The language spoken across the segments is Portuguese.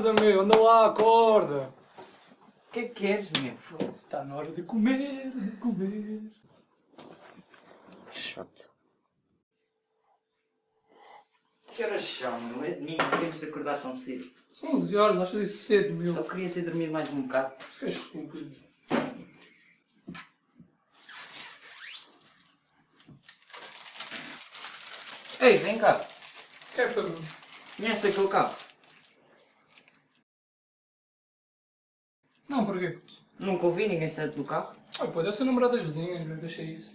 Acorda, meu, anda lá, acorda. O que é que queres, meu? Está na hora de comer, de comer. Chato. Que horas são, meu? É domingo, temos de acordar tão cedo. São 11 horas, achas isso cedo, meu. Só queria ter dormido mais um bocado. É estúpido. Ei, vem cá. O que é que foi, meu? Conhece aquele carro? Não, porquê? Nunca ouvi ninguém sair do carro. Ah, pô, deve ser o namorado das vizinhas, meu. Deixa isso.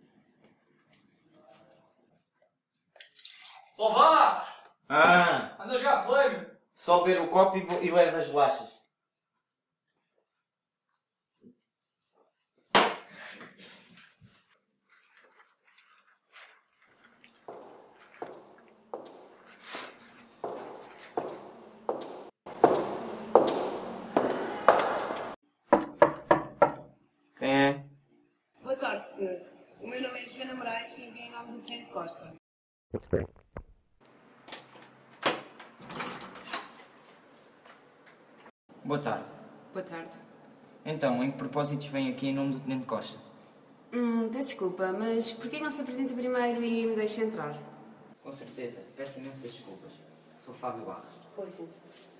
Ó, Barros! Ah, Anda a jogar play, meu. só beber o copo e leva as bolachas. Quem é? Boa tarde, senhor. O meu nome é Joana Moraes e vim em nome do Tenente Costa. Boa tarde. Boa tarde. Então, em que propósitos vem aqui em nome do Tenente Costa? Peço desculpa, mas porquê não se apresenta primeiro e me deixa entrar? Com certeza, peço imensas desculpas. Sou Fábio Barros. Com licença.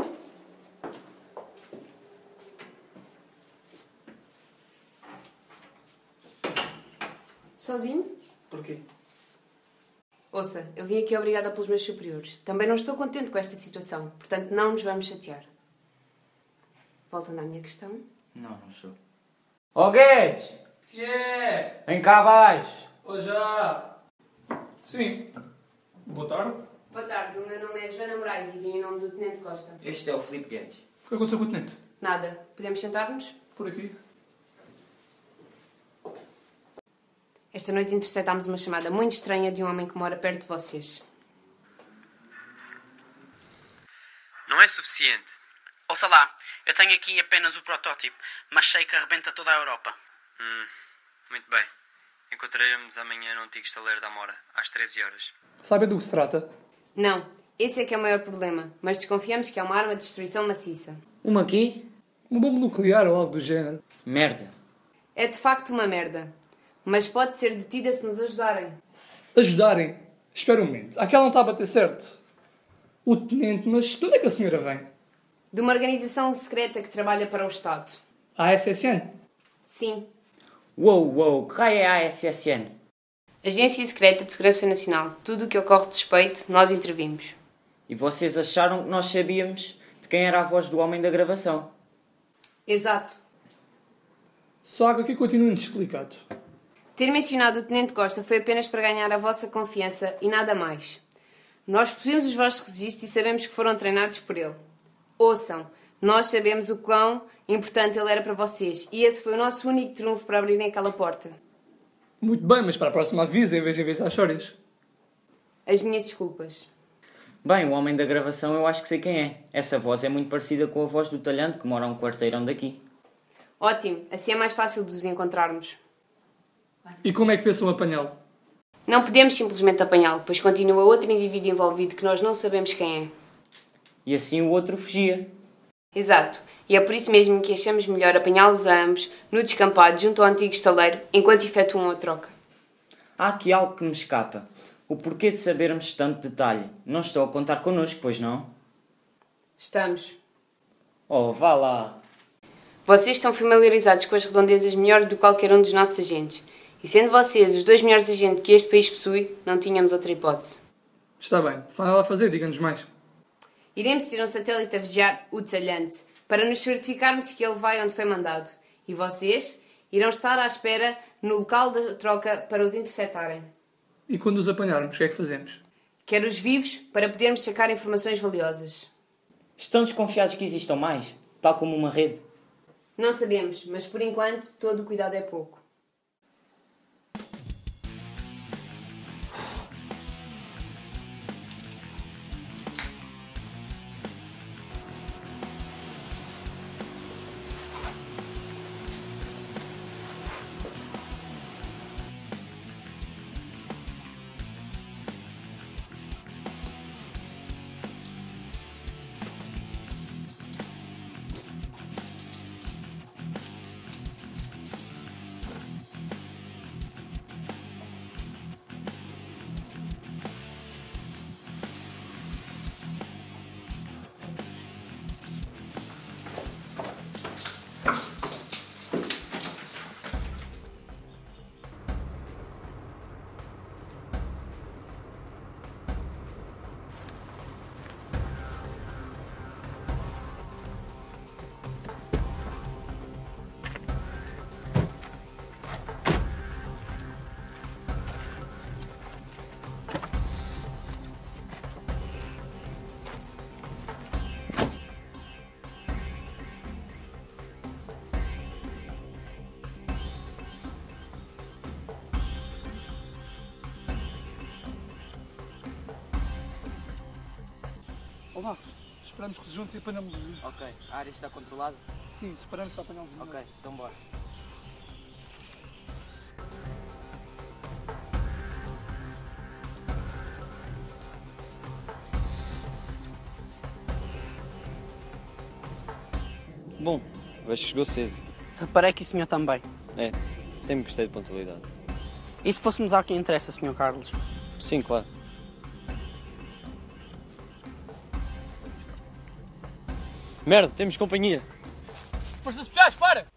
Sozinho? Porquê? Ouça, eu vim aqui obrigada pelos meus superiores. Também não estou contente com esta situação, portanto não nos vamos chatear. Voltando à minha questão. Não sou. Ó Guedes! Que é? Vem cá abaixo! Ou já? Sim. Boa tarde. Boa tarde, o meu nome é Joana Moraes e vim em nome do Tenente Costa. Este é o Filipe Guedes. O que aconteceu com o tenente? Nada. Podemos sentar-nos? Por aqui. Esta noite interceptámos uma chamada muito estranha de um homem que mora perto de vocês. Não é suficiente. Ouça lá, eu tenho aqui apenas o protótipo, mas sei que arrebenta toda a Europa. Muito bem. Encontraremos amanhã no antigo estaleiro da Amora, às 13 horas. Sabem do que se trata? Não, esse é que é o maior problema, mas desconfiamos que é uma arma de destruição maciça. Uma aqui? Uma bomba nuclear ou algo do género. Merda. É de facto uma merda, mas pode ser detida se nos ajudarem. Ajudarem? Espera um momento. Aquela não está a bater certo. O tenente, mas de onde é que a senhora vem? De uma organização secreta que trabalha para o Estado. A ASSN? Sim. Uou, que raio é a ASSN? Agência Secreta de Segurança Nacional. Tudo o que ocorre de suspeito, nós intervimos. E vocês acharam que nós sabíamos de quem era a voz do homem da gravação? Exato. Só algo que continua inexplicado. Ter mencionado o Tenente Costa foi apenas para ganhar a vossa confiança e nada mais. Nós possuímos os vossos registros e sabemos que foram treinados por ele. Ouçam, nós sabemos o quão importante ele era para vocês e esse foi o nosso único trunfo para abrirem aquela porta. Muito bem, mas para a próxima avisa em vez de inventar histórias. As minhas desculpas. Bem, o homem da gravação eu acho que sei quem é. Essa voz é muito parecida com a voz do talhante que mora a um quarteirão daqui. Ótimo, assim é mais fácil de os encontrarmos. E como é que pensam apanhá-lo? Não podemos simplesmente apanhá-lo, pois continua outro indivíduo envolvido que nós não sabemos quem é. E assim o outro fugia. Exato. E é por isso mesmo que achamos melhor apanhá-los a ambos no descampado junto ao antigo estaleiro enquanto efetuam a troca. Há aqui algo que me escapa. O porquê de sabermos tanto detalhe. Não estou a contar connosco, pois não? Estamos. Oh, vá lá. Vocês estão familiarizados com as redondezas melhor do que qualquer um dos nossos agentes. E sendo vocês os dois melhores agentes que este país possui, não tínhamos outra hipótese. Está bem. Se não há nada a fazer, diga-nos mais. Iremos ter um satélite a vigiar o talhante, para nos certificarmos que ele vai onde foi mandado. E vocês irão estar à espera no local da troca para os interceptarem. E quando os apanharmos, o que é que fazemos? Quero os vivos para podermos sacar informações valiosas. Estão desconfiados que existam mais? Tal como uma rede? Não sabemos, mas por enquanto todo o cuidado é pouco. Marcos, esperamos que se junte e apanhamos os vinhos. Ok, a área está controlada? Sim, esperamos para apanhar os vinhos. Ok, então bora. Bom, vejo que chegou cedo. Reparei que o senhor também. É, sempre gostei de pontualidade. E se fôssemos ao que interessa, senhor Carlos? Sim, claro. Merda, temos companhia. Forças especiais, para!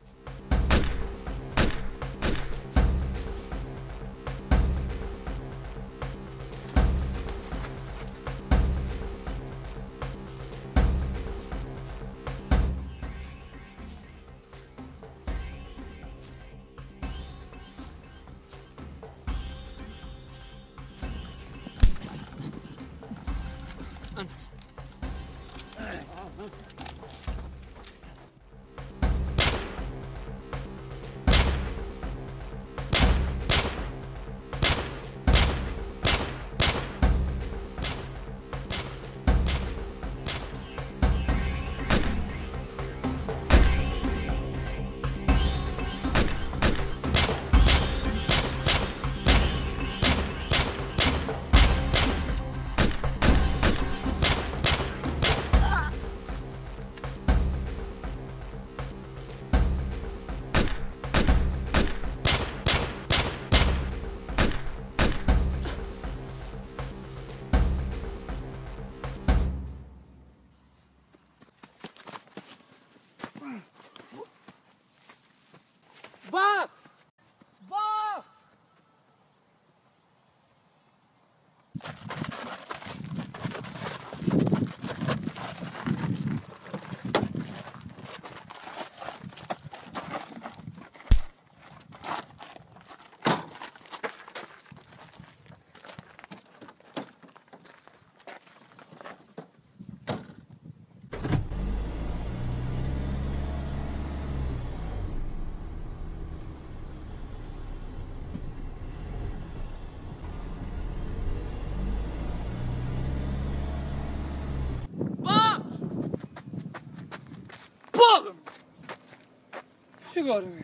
Vá! Vá! Porra! E agora, meu?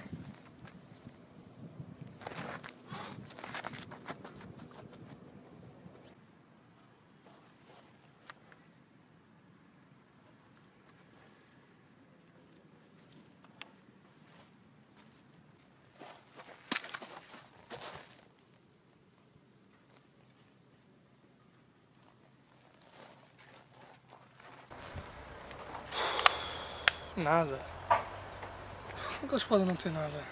Nada. Como é que eles podem não ter nada?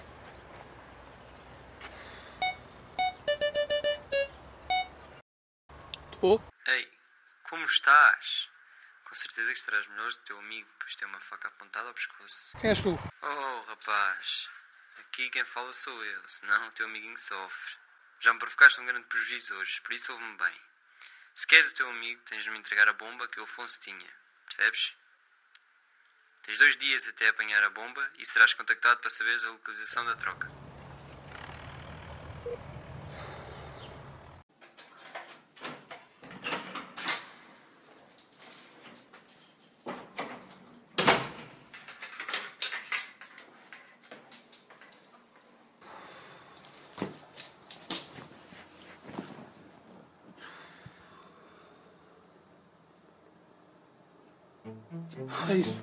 Tô. Ei, como estás? Com certeza que estarás melhor do teu amigo, pois tem uma faca apontada ao pescoço. Quem és tu? Oh, rapaz, aqui quem fala sou eu, senão o teu amiguinho sofre. Já me provocaste um grande prejuízo hoje, por isso ouve-me bem. Se queres o teu amigo, tens de me entregar a bomba que o Afonso tinha, percebes? Tens 2 dias até apanhar a bomba e serás contactado para saberes a localização da troca. É isso.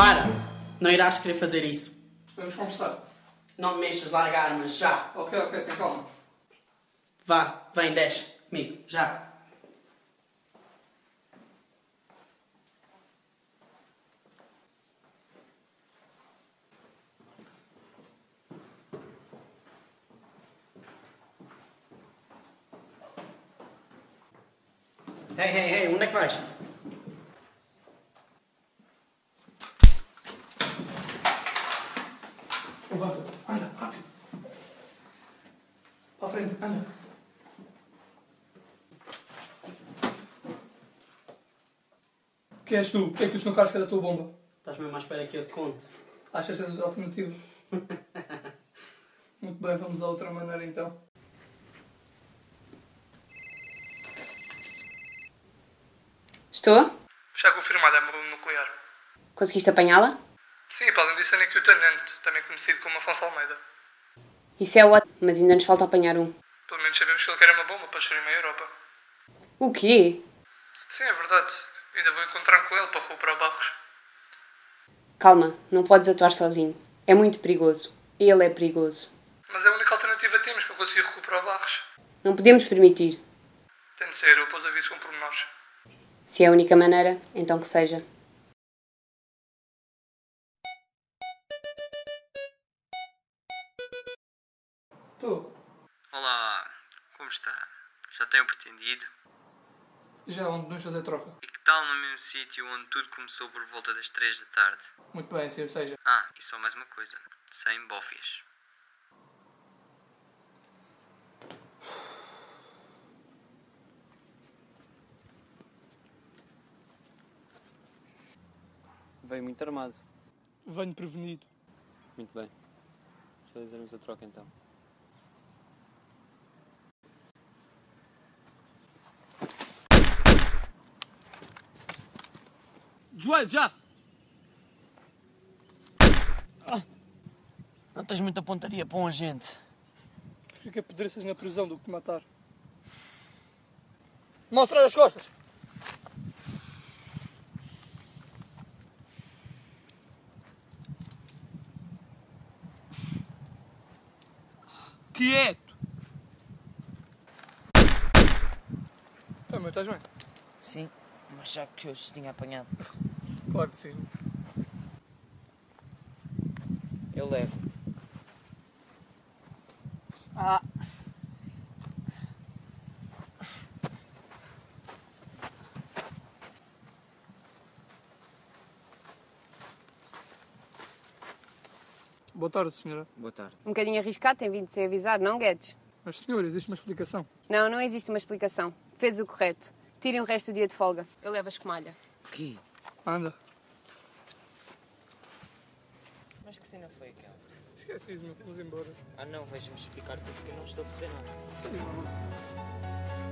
Para! Não irás querer fazer isso. Vamos conversar. Não me mexas, larga a arma, já! Ok, tem calma. Vá, vem, desce comigo, já! Ei, onde é que vais? Levanta, anda, rápido. Para a frente, anda. Quem és tu? Porquê é que o Sr. Carlos quer a tua bomba? Estás mesmo à espera que eu te conte? Achas que és alternativo? Muito bem, vamos a outra maneira então. Estou? Já confirmada, é uma bomba nuclear. Conseguiste apanhá-la? Sim, para além disso, é Nick o Tenente, também conhecido como Afonso Almeida. Isso é ótimo, mas ainda nos falta apanhar um. Pelo menos sabemos que ele quer uma bomba para destruir a Europa. O quê? Sim, é verdade. Ainda vou encontrar-me com ele para recuperar Barros. Calma, não podes atuar sozinho. É muito perigoso. Ele é perigoso. Mas é a única alternativa que temos para conseguir recuperar Barros. Não podemos permitir. Tem de ser, eu pus avisos com pormenores. Se é a única maneira, então que seja. Estou. Olá, como está? Já tem o pretendido? Já, onde podemos fazer troca? E que tal no mesmo sítio onde tudo começou por volta das 3 da tarde? Muito bem, sim, ou seja. Ah, e só mais uma coisa. Sem bófias. Veio muito armado. Venho prevenido. Muito bem. Fazermos a troca então. Joelho, já! Não tens muita pontaria para um agente. Fica pedreças na prisão do que te matar. Mostrar as costas! Quieto! Também estás bem? Sim, mas já que hoje tinha apanhado. Claro que sim. Eu levo. Boa tarde, senhora. Boa tarde. Um bocadinho arriscado, tem vindo de ser avisado, não, Guedes? Mas, senhor, existe uma explicação. Não, não existe uma explicação. Fez o correto. Tirem o resto do dia de folga. Eu levo a escumalha. O quê? Anda. Mas que cena foi aquela? Esquece isso, meu. Vamos embora. Ah não, vais-me explicar tudo porque eu não estou a perceber nada.